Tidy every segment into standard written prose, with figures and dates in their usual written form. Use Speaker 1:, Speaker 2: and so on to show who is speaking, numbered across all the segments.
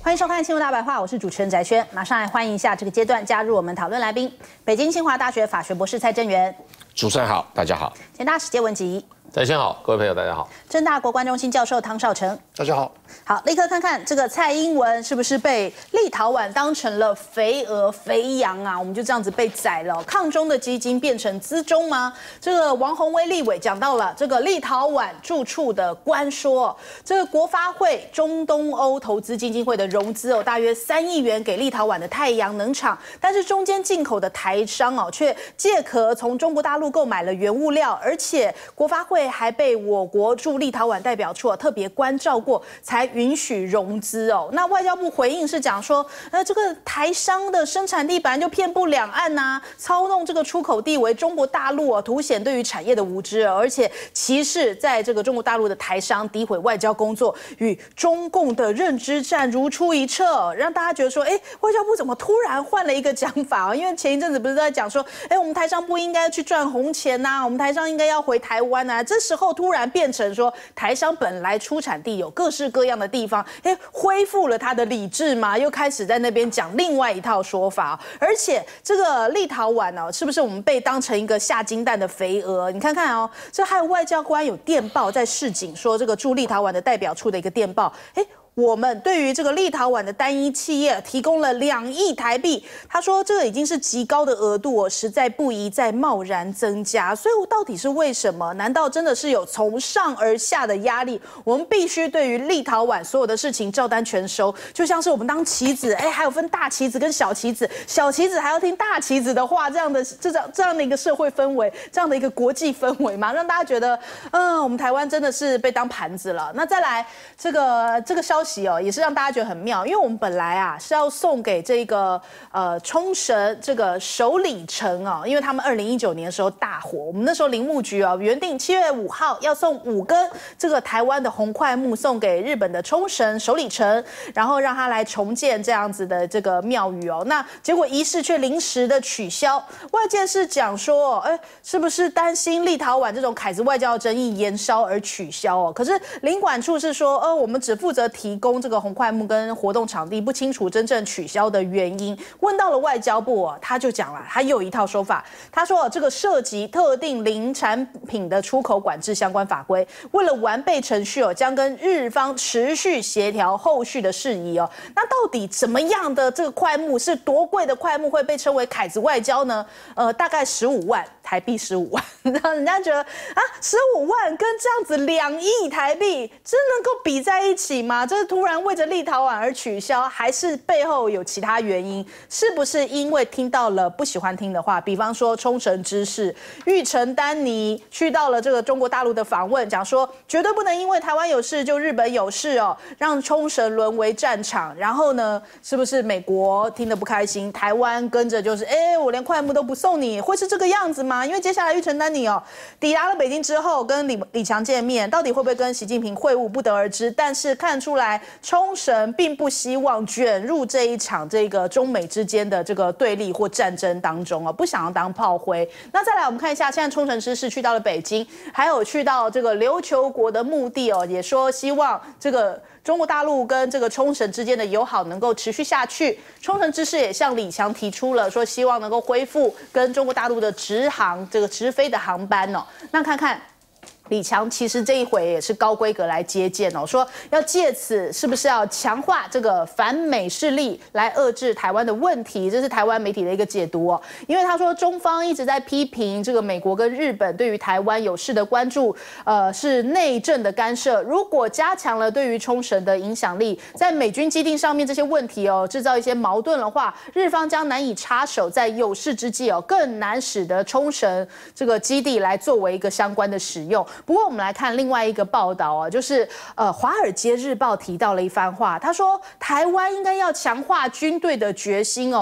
Speaker 1: 欢迎收看《新闻大白话》，我是主持人翟轩，马上来欢迎一下这个阶段加入我们讨论来宾，北京清华大学法学博士蔡正元。
Speaker 2: 主持人好，大家好。
Speaker 1: 前大史界文集。
Speaker 3: 翟轩好，各位朋友大家好。
Speaker 1: 政大国关中心教授汤绍成。
Speaker 4: 大家好。
Speaker 1: 好，立刻看看这个蔡英文是不是被立陶宛当成了肥鹅肥羊啊？我们就这样子被宰了。抗中的基金变成资中吗？这个王宏威立委讲到了这个立陶宛驻处的官说，这个国发会中东欧投资基金会的融资大约3亿元给立陶宛的太阳能厂，但是中间进口的台商却借壳从中国大陆购买了原物料，而且国发会还被我国驻立陶宛代表处特别关照过，才允许融资那外交部回应是讲说，这个台商的生产地本来就遍布两岸操弄这个出口地为中国大陆凸显对于产业的无知而且歧视在这个中国大陆的台商，诋毁外交工作与中共的认知战如出一辙，让大家觉得说，外交部怎么突然换了一个讲法因为前一阵子不是在讲说，我们台商不应该去赚红钱我们台商应该要回台湾这时候突然变成说，台商本来出产地有各式各样的地方，恢复了他的理智嘛，又开始在那边讲另外一套说法而且这个立陶宛是不是我们被当成一个下金蛋的肥鹅？你看看这还有外交官有电报在示警说，这个驻立陶宛的代表处的一个电报，我们对于这个立陶宛的单一企业提供了2亿台币，他说这个已经是极高的额度实在不宜再贸然增加。所以到底是为什么？难道真的是有从上而下的压力？我们必须对于立陶宛所有的事情照单全收，就像是我们当棋子，还有分大棋子跟小棋子，小棋子还要听大棋子的话，这样的一个社会氛围，这样的一个国际氛围嘛，让大家觉得，我们台湾真的是被当盘子了。那再来这个消息也是让大家觉得很妙，因为我们本来是要送给这个冲绳这个首里城因为他们2019年的时候大火，我们那时候林务局原定7月5号要送5根这个台湾的红檜木送给日本的冲绳首里城，然后让他来重建这样子的这个庙宇那结果仪式却临时的取消，外界是讲说是不是担心立陶宛这种凯子外交的争议延烧而取消可是领馆处是说我们只负责提供这个红檜木跟活动场地，不清楚真正取消的原因。问到了外交部他就讲了，他又有一套说法。他说这个涉及特定零产品的出口管制相关法规，为了完备程序将跟日方持续协调后续的事宜那到底怎么样的这个檜木是多贵的檜木会被称为凯子外交呢？大概15万台币，15万，让人家觉得15万跟这样子2亿台币真能够比在一起吗？这是突然为着立陶宛而取消，还是背后有其他原因？是不是因为听到了不喜欢听的话？比方说冲绳知事玉成丹尼去到了这个中国大陆的访问，讲说绝对不能因为台湾有事就日本有事让冲绳沦为战场。然后呢，是不是美国听得不开心，台湾跟着就是我连檜木都不送你，会是这个样子吗？因为接下来玉成丹尼抵达了北京之后，跟李强见面，到底会不会跟习近平会晤不得而知。但是看出来冲绳并不希望卷入这一场这个中美之间的这个对立或战争当中不想要当炮灰。那再来我们看一下，现在冲绳知事去到了北京，还有去到这个琉球国的墓地也说希望这个中国大陆跟这个冲绳之间的友好能够持续下去。冲绳知事也向李强提出了说，希望能够恢复跟中国大陆的直飞的航班那看看李强其实这一回也是高规格来接见说要借此是不是要强化这个反美势力来遏制台湾的问题，这是台湾媒体的一个解读因为他说中方一直在批评这个美国跟日本对于台湾有事的关注是内政的干涉，如果加强了对于冲绳的影响力，在美军基地上面这些问题制造一些矛盾的话，日方将难以插手，在有事之际更难使得冲绳这个基地来作为一个相关的使用。不过我们来看另外一个报道就是华尔街日报提到了一番话，他说台湾应该要强化军队的决心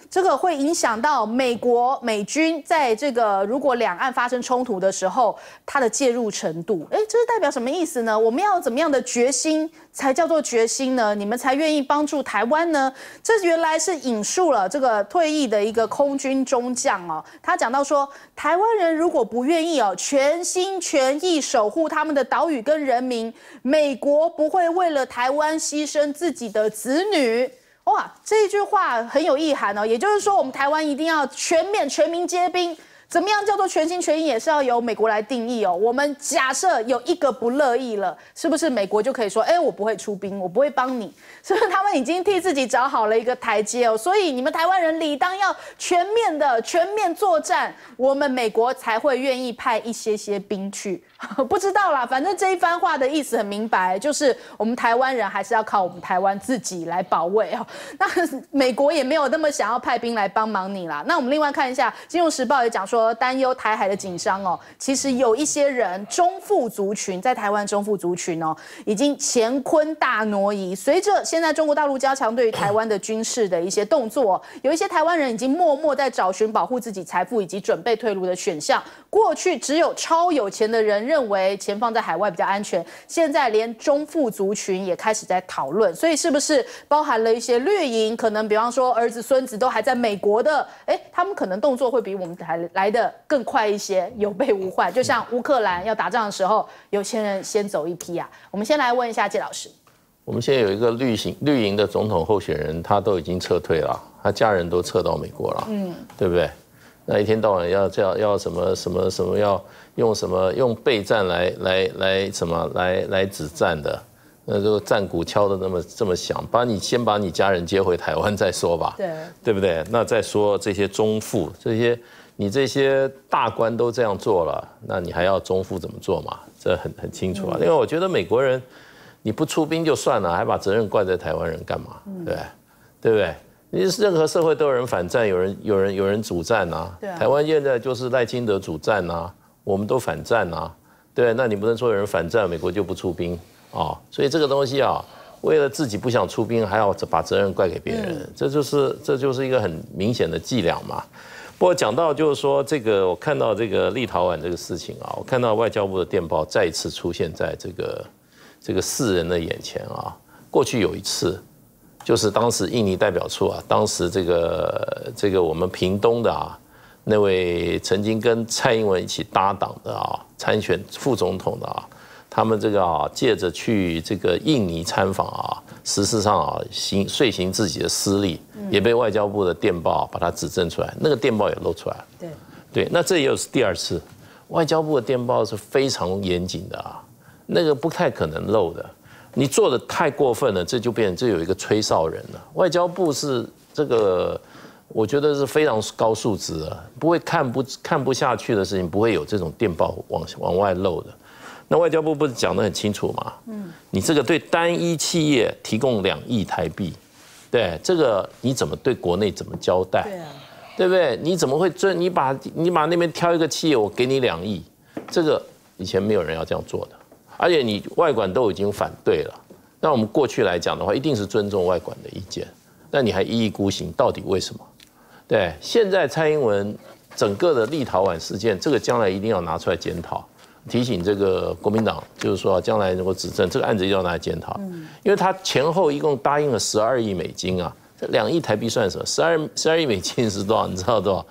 Speaker 1: 这个会影响到美国美军在这个如果两岸发生冲突的时候，它的介入程度。这是代表什么意思呢？我们要怎么样的决心才叫做决心呢？你们才愿意帮助台湾呢？这原来是引述了这个退役的一个空军中将哦，他讲到说，台湾人如果不愿意全心全意守护他们的岛屿跟人民，美国不会为了台湾牺牲自己的子女。哇，这一句话很有意涵哦，也就是说，我们台湾一定要全民皆兵。怎么样叫做全心全意，也是要由美国来定义哦。我们假设有一个不乐意了，是不是美国就可以说，我不会出兵，我不会帮你？是不是他们已经替自己找好了一个台阶哦？所以你们台湾人理当要全面作战，我们美国才会愿意派一些兵去。不知道啦，反正这一番话的意思很明白，就是我们台湾人还是要靠我们台湾自己来保卫哦。那美国也没有那么想要派兵来帮忙你啦。那我们另外看一下，《金融时报》也讲说，担忧台海的紧张哦，其实有一些人中附族群在台湾中附族群哦，已经乾坤大挪移。随着现在中国大陆加强对于台湾的军事的一些动作，有一些台湾人已经默默在找寻保护自己财富以及准备退路的选项。过去只有超有钱的人认为钱放在海外比较安全，现在连中附族群也开始在讨论，所以是不是包含了一些绿营？可能比方说儿子孙子都还在美国的，他们可能动作会比我们来的更快一些，有备无患。就像乌克兰要打仗的时候，有钱人先走一批啊。我们先来问一下介老师，
Speaker 2: 我们现在有一个绿营的总统候选人，他都已经撤退了，他家人都撤到美国了，对不对？那一天到晚要什么要用备战来止战的，那这个战鼓敲的这么响，先把你家人接回台湾再说吧，对不对？那再说这些中附你这些大官都这样做了，那你还要中附怎么做嘛？这很清楚啊。因为我觉得美国人你不出兵就算了，还把责任怪在台湾人干嘛？对不对？你任何社会都有人反战，有人主战啊。台湾现在就是赖清德主战啊，我们都反战啊。对，那你不能说有人反战，美国就不出兵啊？所以这个东西啊，为了自己不想出兵，还要把责任怪给别人，这就是一个很明显的伎俩嘛。不过讲到就是说这个，我看到这个立陶宛这个事情啊，我看到外交部的电报再一次出现在这个世人的眼前啊。过去有一次。就是当时印尼代表处啊，当时这个我们屏东的那位曾经跟蔡英文一起搭档的参选副总统的他们这个借着去这个印尼参访事实上遂行自己的私利，也被外交部的电报把它指证出来，那个电报也露出来了。对，那这也有是第二次，外交部的电报是非常严谨的那个不太可能漏的。你做的太过分了，这有一个吹哨人了。外交部是这个，我觉得是非常高素质的，不会看不下去的事情，不会有这种电报往外漏的。那外交部不是讲得很清楚吗？你这个对单一企业提供2亿台币，对这个你怎么对国内怎么交代？对不对？你怎么会你把那边挑一个企业，我给你2亿，这个以前没有人要这样做的。而且你外管都已经反对了，那我们过去来讲的话，一定是尊重外管的意见，那你还一意孤行，到底为什么？对，现在蔡英文整个的立陶宛事件，这个将来一定要拿出来检讨，提醒这个国民党，就是说将来如果执政，这个案子一定要拿来检讨，因为他前后一共答应了12亿美金啊，这2亿台币算什么？12亿美金是多少？你知道多少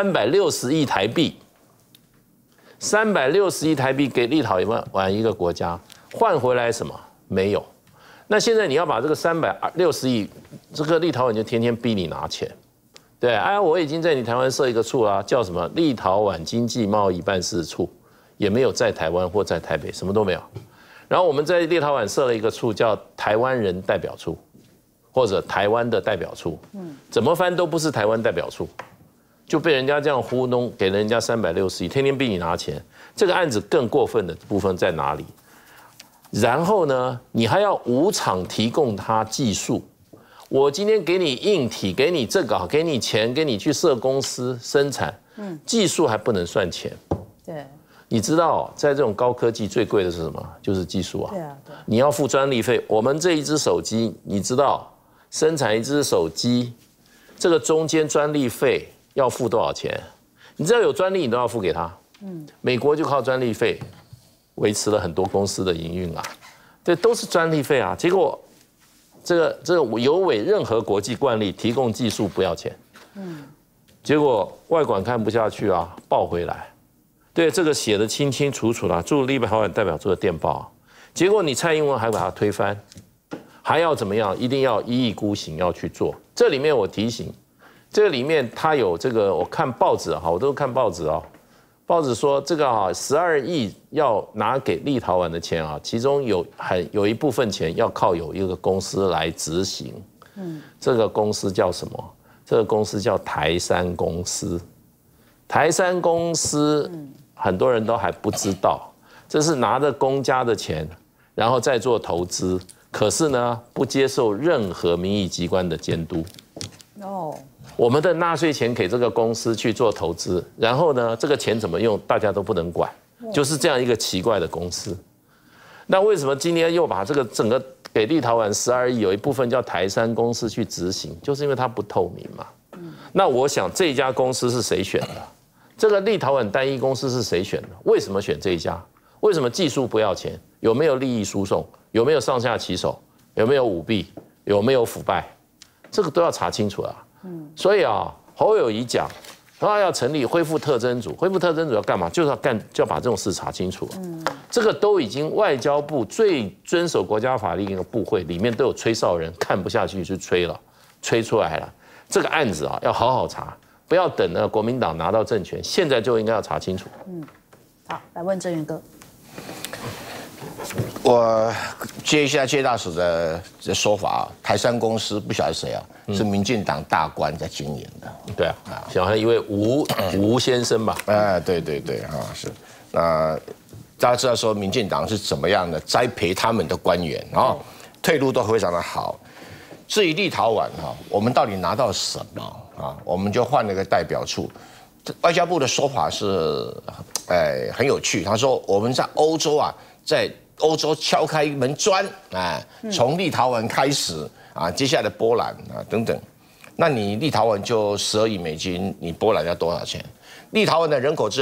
Speaker 2: ？360亿台币。360亿台币给立陶宛一个国家，换回来什么？没有。那现在你要把这个360亿，这个立陶宛就天天逼你拿钱，对，我已经在你台湾设一个处啦，叫什么立陶宛经济贸易办事处，也没有在台湾或在台北，什么都没有。然后我们在立陶宛设了一个处，叫台湾人代表处，或者台湾的代表处，怎么翻都不是台湾代表处。就被人家这样糊弄，给人家360亿，天天逼你拿钱。这个案子更过分的部分在哪里？然后呢，你还要无偿提供他技术。我今天给你硬体，给你这个，给你钱，给你去设公司生产，技术还不能算钱。
Speaker 1: 对，
Speaker 2: 你知道，在这种高科技最贵的是什么？就是技术啊。对。你要付专利费。我们这一只手机，你知道，生产一只手机。 这个中间专利费要付多少钱？你只要有专利，你都要付给他。美国就靠专利费维持了很多公司的营运啊，这都是专利费啊。结果这个有违任何国际惯例，提供技术不要钱。结果外管看不下去啊，报回来。对，这个写得清清楚楚啦，驻立陶宛代表处的电报啊。结果你蔡英文还把它推翻，还要怎么样？一定要一意孤行要去做。这里面我提醒，这个里面它有这个，我看报纸啊，我都看报纸啊。报纸说这个啊，12亿要拿给立陶宛的钱啊，其中有一部分钱要靠有一个公司来执行。这个公司叫什么？这个公司叫台山公司。台山公司很多人都还不知道，这是拿着公家的钱，然后再做投资，可是呢，不接受任何民意机关的监督。我们的纳税钱给这个公司去做投资，然后呢，这个钱怎么用，大家都不能管，就是这样一个奇怪的公司。那为什么今天又把这个整个给立陶宛12亿，有一部分叫台山公司去执行，就是因为它不透明嘛。那我想这家公司是谁选的？这个立陶宛单一公司是谁选的？为什么选这一家？为什么技术不要钱？有没有利益输送？有没有上下其手？有没有舞弊？有没有腐败？这个都要查清楚啊。所以啊，侯友宜讲，他要成立恢复特侦组，恢复特侦组要干嘛？就是就要把这种事查清楚。这个都已经外交部最遵守国家法律的部会里面都有吹哨人，看不下去就吹了，吹出来了。这个案子啊，要好好查，不要等呢国民党拿到政权，现在就应该要查清楚。
Speaker 1: 好，来问郑源哥。
Speaker 3: 我接一下谢大使的说法啊，台山公司不晓得谁啊，是民进党大官在经营的。
Speaker 2: 对啊，好像一位吴先生吧？
Speaker 3: 对啊，是。那大家知道说民进党是怎么样的栽培他们的官员啊，退路都非常的好。至于立陶宛哈，我们到底拿到什么啊？我们就换了个代表处。外交部的说法是，很有趣。他说我们在欧洲啊，在欧洲敲开一门砖啊，从立陶宛开始啊，接下来波兰啊等等。那你立陶宛就12亿美金，你波兰要多少钱？立陶宛的人口只有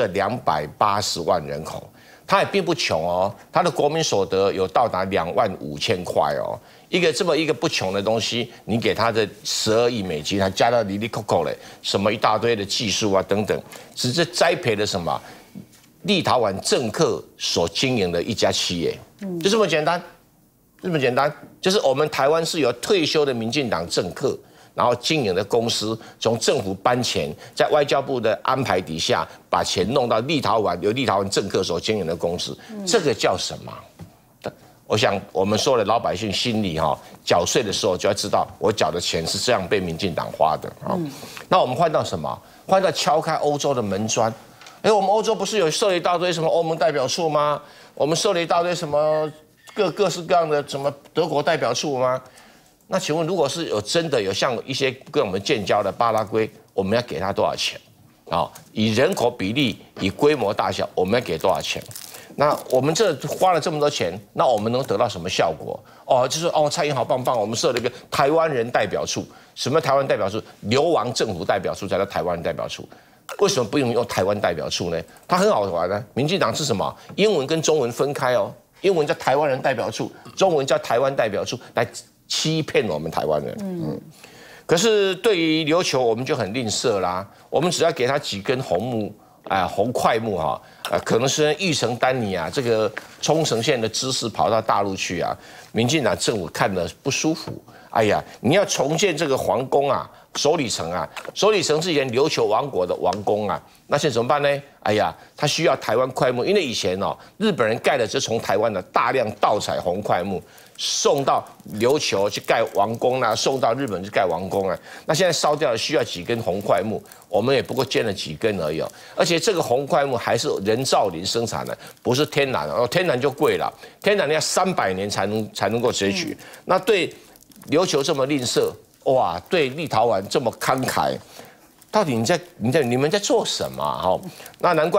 Speaker 3: 280万人口，它也并不穷哦，它的国民所得有到达25000块哦。这么一个不穷的东西，你给他的12亿美金，还加到里里扣扣嘞，什么一大堆的技术啊等等，只是栽培了什么立陶宛政客所经营的一家企业，就这么简单，这么简单，就是我们台湾是由退休的民进党政客，然后经营的公司，从政府搬钱，在外交部的安排底下，把钱弄到立陶宛，由立陶宛政客所经营的公司，这个叫什么？我想我们所有的老百姓心里哈，缴税的时候就要知道，我缴的钱是这样被民进党花的啊。那我们换到什么？换到敲开欧洲的门砖。我们欧洲不是有设了一大堆什么欧盟代表处吗？我们设了一大堆什么各式各样的什么德国代表处吗？那请问，如果是真的有像一些跟我们建交的巴拉圭，我们要给他多少钱？以人口比例、以规模大小，我们要给多少钱？那我们这花了这么多钱，那我们能得到什么效果？就是蔡英文好棒棒，我们设了一个台湾人代表处。什么台湾代表处？流亡政府代表处才叫台湾人代表处。为什么不用台湾代表处呢？它很好玩的。民进党是什么？英文跟中文分开哦，英文叫台湾人代表处，中文叫台湾代表处，来欺骗我们台湾人。可是对于琉球，我们就很吝啬啦，我们只要给他几根红块木哈，可能是玉成丹尼啊，这个冲绳县的知识跑到大陆去啊，民进党政府看了不舒服。哎呀，你要重建这个皇宫啊，首里城啊，首里城是以前琉球王国的王宫啊，那现在怎么办呢？哎呀，他需要台湾块木，因为以前日本人盖的是从台湾的大量盗采红块木，送到琉球去盖王宫啊，送到日本去盖王宫啊。那现在烧掉了，需要几根红块木，我们也不过建了几根而已哦。而且这个红块木还是人造林生产的，不是天然哦，天然就贵了，天然要300年才能够截取。那对琉球这么吝啬，哇，对立陶宛这么慷慨，到底你们在做什么？那难怪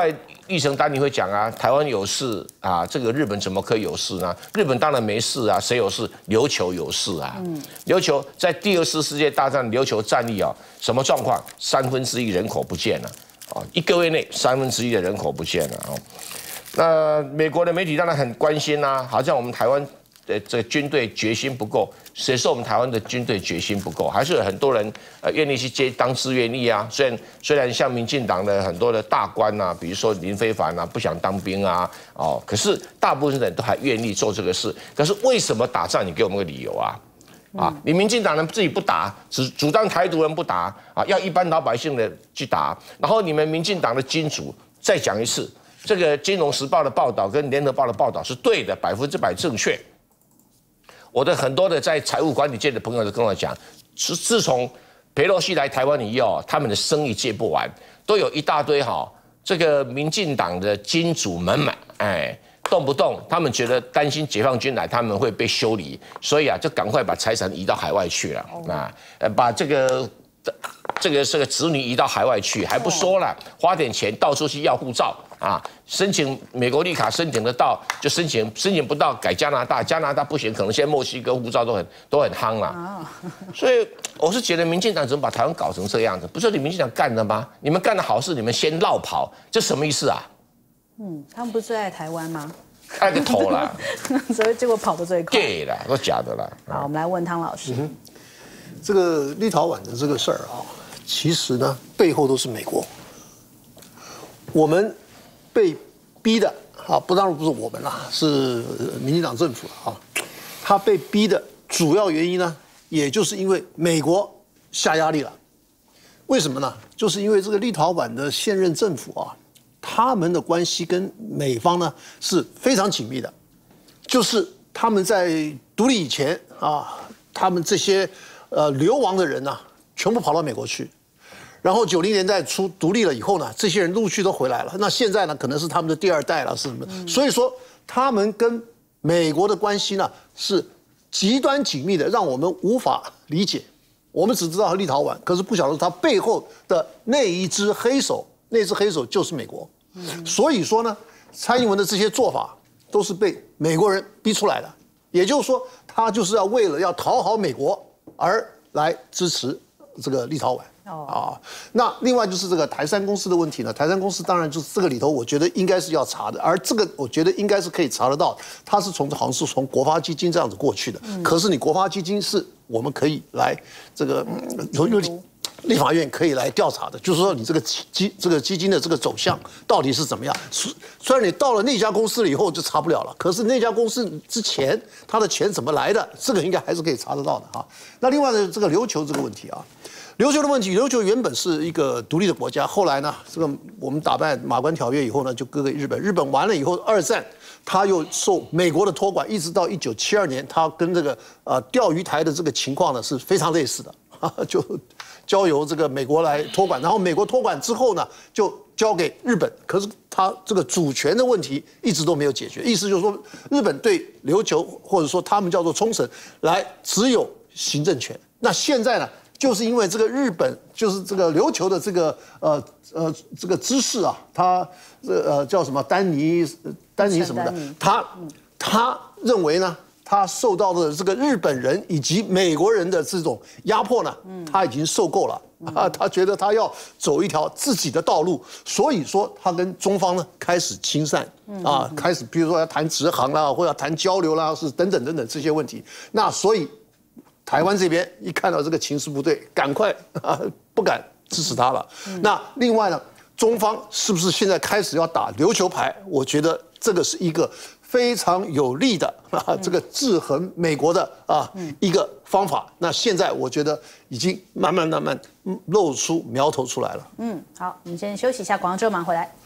Speaker 3: 议程当然会讲啊，台湾有事啊，这个日本怎么可以有事呢？日本当然没事啊，谁有事？琉球有事啊。琉球在第2次世界大战琉球战役啊，什么状况？1/3人口不见了啊，1个月内1/3的人口不见了啊。那美国的媒体当然很关心啊，好像我们台湾这军队决心不够，谁说我们台湾的军队决心不够？还是有很多人愿意去当志愿役啊。虽然像民进党的很多的大官啊，比如说林飞帆啊，不想当兵啊，可是大部分人都还愿意做这个事。可是为什么打仗？你给我们个理由啊！你民进党人自己不打，只主张台独人不打啊，要一般老百姓的去打。然后你们民进党的金主再讲一次，这个《金融时报》的报道跟《联合报》的报道是对的，100%正确。我的很多的在财务管理界的朋友都跟我讲，自从裴洛西来台湾以后，他们的生意接不完，都有一大堆这个民进党的金主们动不动他们觉得担心解放军来，他们会被修理，所以啊，就赶快把财产移到海外去了把这个子女移到海外去，还不说了，花点钱到处去要护照啊，申请美国绿卡申请得到就申请不到改加拿大，加拿大不行，可能现在墨西哥护照都很夯了。所以我是觉得民进党怎么把台湾搞成这样子？不是你民进党干的吗？你们干的好事，你们先绕跑，这什么意思啊？
Speaker 1: 他们不是最爱台湾吗？
Speaker 3: 爱个头啦！
Speaker 1: 所以结果跑得最快。
Speaker 3: 对啦，都假的啦。
Speaker 1: 好，我们来问汤老师。
Speaker 4: 这个立陶宛的这个事儿其实呢背后都是美国。我们被逼的当然不是我们啦，是民进党政府他被逼的主要原因呢，也就是因为美国下压力了。为什么呢？就是因为这个立陶宛的现任政府他们的关系跟美方呢是非常紧密的，就是他们在独立以前他们这些流亡的人全部跑到美国去，然后90年代初独立了以后呢，这些人陆续都回来了。那现在呢，可能是他们的第2代了，是什么？所以说他们跟美国的关系呢是极端紧密的，让我们无法理解。我们只知道立陶宛，可是不晓得他背后的那一只黑手，那只黑手就是美国。所以说呢，蔡英文的这些做法都是被美国人逼出来的，也就是说，他就是要为了要讨好美国而来支持这个立陶宛。那另外就是这个台山公司的问题呢，台山公司当然就是这个里头，我觉得应该是要查的，而这个我觉得应该是可以查得到，它是好像是从国发基金这样子过去的。可是你国发基金是我们可以来这个立法院可以来调查的，就是说你这个基金的这个走向到底是怎么样？虽然你到了那家公司了以后就查不了了，可是那家公司之前他的钱怎么来的，这个应该还是可以查得到的那另外呢，这个琉球这个问题琉球的问题，琉球原本是一个独立的国家，后来呢，这个我们打败马关条约以后呢，就割给日本。日本完了以后，二战他又受美国的托管，一直到1972年，他跟这个钓鱼台的这个情况呢是非常类似的就交由这个美国来托管，然后美国托管之后呢，就交给日本。可是他这个主权的问题一直都没有解决，意思就是说，日本对琉球或者说他们叫做冲绳来只有行政权。那现在呢？就是因为这个日本，就是这个琉球的这个这个知识他叫什么丹尼什么的，他认为呢，他受到的这个日本人以及美国人的这种压迫呢，他已经受够了他觉得他要走一条自己的道路，所以说他跟中方呢开始亲善开始比如说要谈直航啦，或者要谈交流啦，是等等这些问题。那所以。台湾这边一看到这个情势不对，赶快不敢支持他了。那另外呢，中方是不是现在开始要打琉球牌？我觉得这个是一个非常有利的这个制衡美国的一个方法。那现在我觉得已经慢慢露出苗头出来了。
Speaker 1: 好，我们先休息一下，广告之后马上回来。